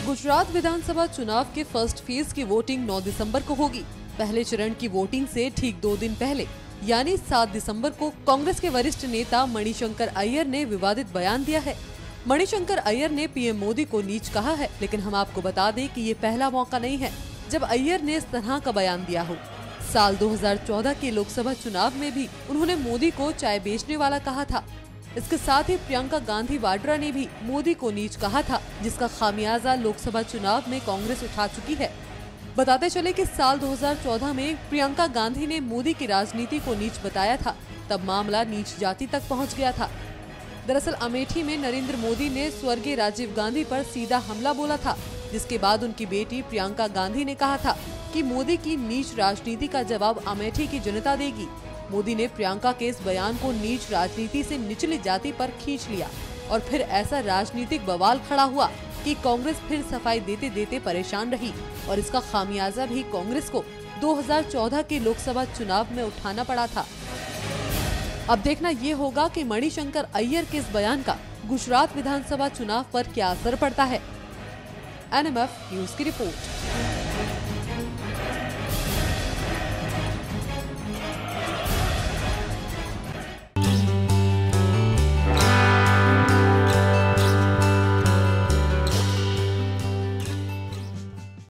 गुजरात विधानसभा चुनाव के फर्स्ट फेज की वोटिंग 9 दिसंबर को होगी। पहले चरण की वोटिंग से ठीक 2 दिन पहले यानी 7 दिसंबर को कांग्रेस के वरिष्ठ नेता मणिशंकर अय्यर ने विवादित बयान दिया है। मणिशंकर अय्यर ने पीएम मोदी को नीच कहा है, लेकिन हम आपको बता दें कि ये पहला मौका नहीं है जब अय्यर ने इस तरह का बयान दिया हो। साल 2014 के लोकसभा चुनाव में भी उन्होंने मोदी को चाय बेचने वाला कहा था। इसके साथ ही प्रियंका गांधी वाड्रा ने भी मोदी को नीच कहा था, जिसका खामियाजा लोकसभा चुनाव में कांग्रेस उठा चुकी है। बताते चले कि साल 2014 में प्रियंका गांधी ने मोदी की राजनीति को नीच बताया था, तब मामला नीच जाति तक पहुंच गया था। दरअसल अमेठी में नरेंद्र मोदी ने स्वर्गीय राजीव गांधी पर सीधा हमला बोला था, जिसके बाद उनकी बेटी प्रियंका गांधी ने कहा था कि मोदी की नीच राजनीति का जवाब अमेठी की जनता देगी। मोदी ने प्रियंका के इस बयान को नीच राजनीति से निचली जाति पर खींच लिया और फिर ऐसा राजनीतिक बवाल खड़ा हुआ कि कांग्रेस फिर सफाई देते देते परेशान रही और इसका खामियाजा भी कांग्रेस को 2014 के लोकसभा चुनाव में उठाना पड़ा था। अब देखना ये होगा कि मणिशंकर अय्यर के इस बयान का गुजरात विधानसभा चुनाव पर क्या असर पड़ता है। NMF न्यूज की रिपोर्ट।